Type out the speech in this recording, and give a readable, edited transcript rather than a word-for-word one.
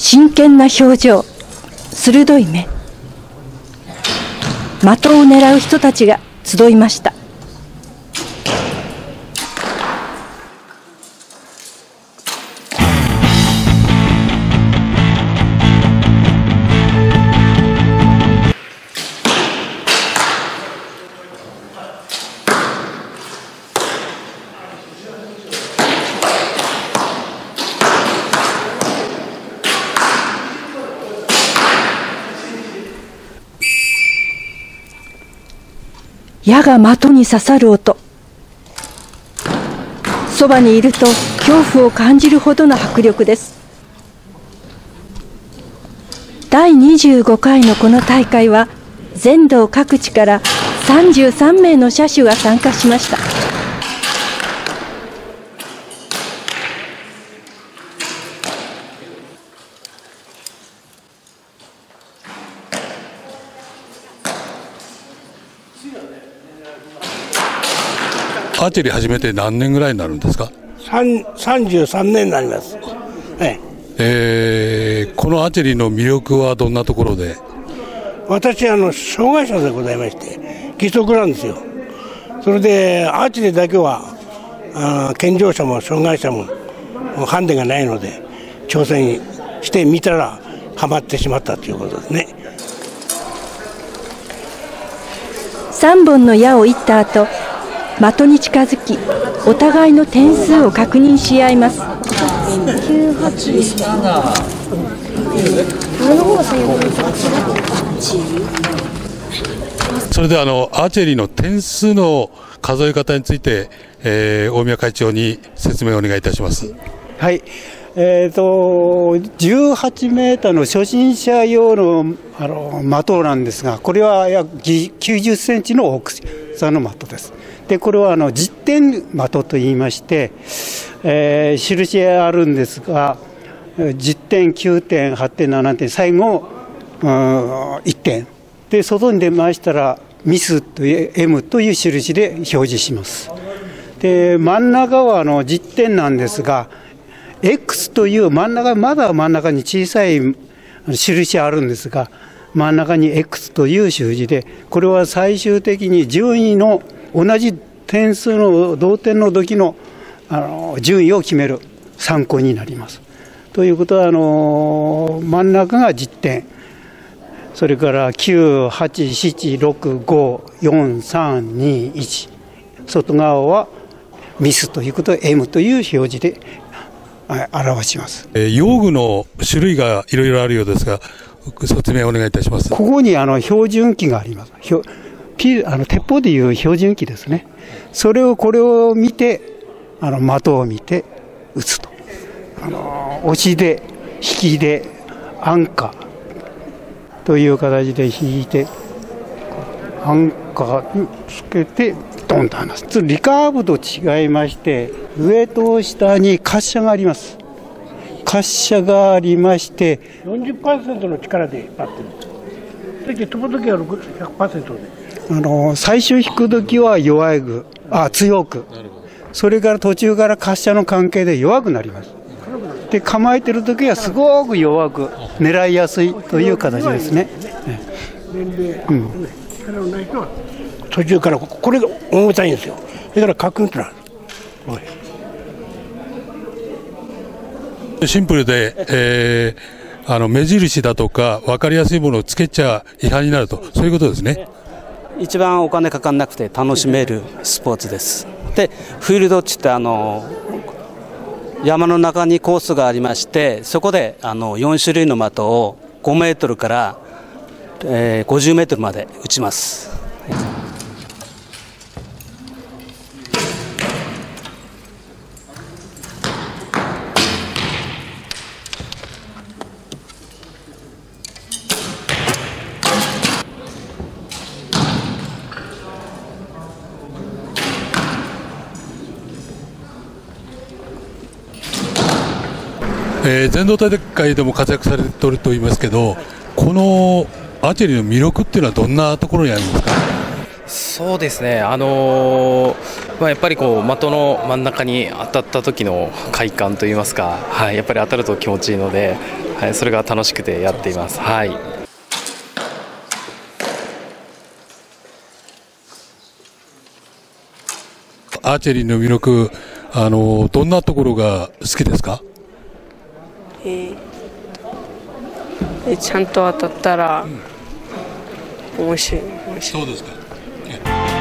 真剣な表情、鋭い目。的を狙う人たちが集いました。矢が的に刺さる音。そばにいると恐怖を感じるほどの迫力です。第25回のこの大会は全道各地から33名の射手が参加しました。 アーチェリー始めて何年ぐらいになるんですか ？33年になります。 このアーチェリーの魅力はどんなところで？ 私障害者でございまして義足なんですよ。それでアーチェリーだけは健常者も障害者もハンデがないので挑戦してみたらハマってしまったということですね。 3本の矢を射った後、的に近づきお互いの点数を確認し合います。 それでアーチェリーの点数の数え方について、大宮会長に説明をお願いいたします。 はい、18メーターの初心者用の的なんですが、これは約90センチの大きさの的です。でこれは10点的といいまして、印あるんですが、10点、9点、8点、7点、最後1点で外に出ましたらミスという M という印で表示します。で真ん中は10点なんですが、 X というまだ真ん中に小さい印あるんですが、真ん中に X という数字で、これは最終的に順位の同じ点数の同点の時の順位を決める参考になります。ということは真ん中が10点、それから9、8、7、6、5、4、3、2、1、外側はミスということで M という表示で表します。 用具の種類がいろいろあるようですが、説明をお願いいたします。 ここに標準器があります。鉄砲でいう標準器ですね。これを見て的を見て撃つと、押しで引きでアンカーという形で引いてアンカーにつけてドンと離す。リカーブと違いまして、上と下に滑車があります。滑車がありまして 40% の力で引っ張ってるんです。そして飛ぶときは 100% で最初引くときは強く、それから途中から滑車の関係で弱くなります。で構えてるときはすごく弱く狙いやすいという形ですね。 年齢、力のない人は途中からこれが重たいんですよ。だからカクンとなる。シンプルで、目印だとか分かりやすいものをつけちゃ違反になると、そういうことですね。 一番お金かかんなくて楽しめるスポーツです。でフィールドって言って山の中にコースがありまして、そこで4種類の的を5メートルから、50メートルまで打ちます。 全道大会でも活躍されていると言いますけど、このアーチェリーの魅力っていうのはどんなところにあるんですか？ そうですね、やっぱり的の真ん中に当たった時の快感といいますか、やっぱり当たると気持ちいいので、 はい、それが楽しくてやっています。はい。 アーチェリーの魅力、どんなところが好きですか？ ちゃんと当たったら面白い。 そうですか。